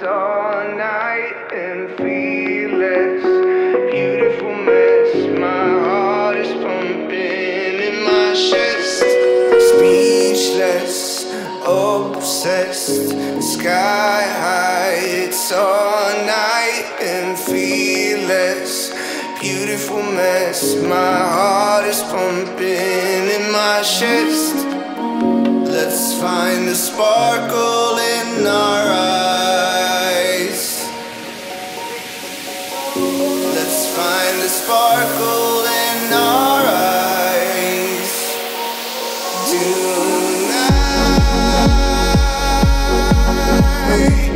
it's all night and feel less. Beautiful mess, my heart is pumping in my chest. Speechless, obsessed, sky high, it's all night and feel less. Beautiful mess, my heart is pumping in my chest. Let's find the sparkle in our eyes. Let's find the sparkle in our eyes tonight.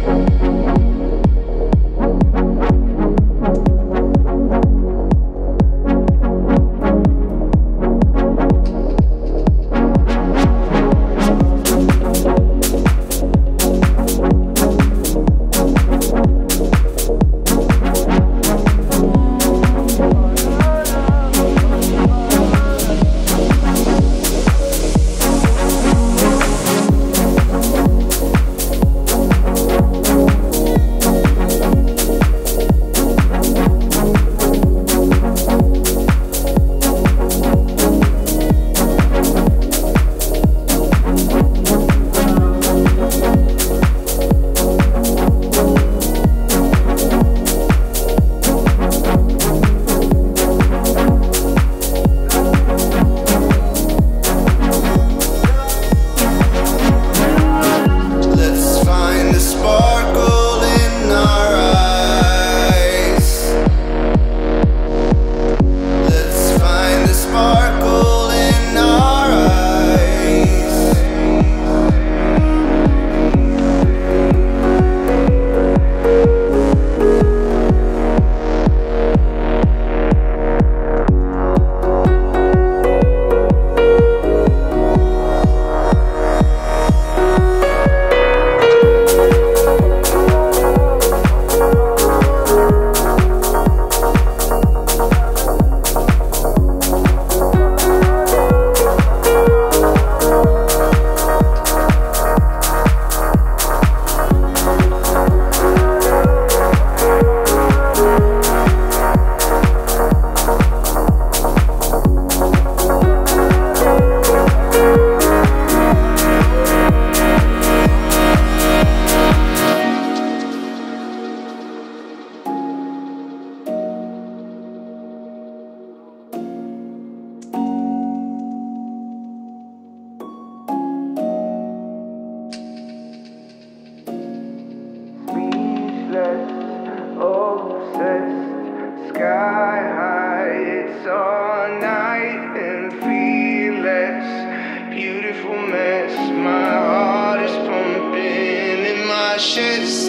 Obsessed, sky high, it's all night and feel less. Beautiful mess, my heart is pumping in my chest.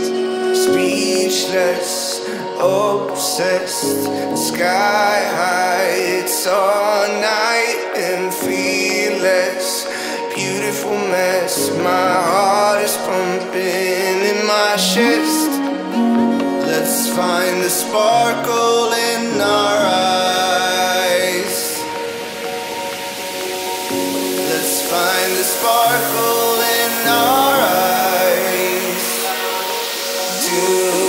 Speechless, obsessed, sky high, it's all night and feel less. Beautiful mess, my heart is pumping in my chest. Let's find the sparkle in our eyes. Let's find the sparkle in our eyes.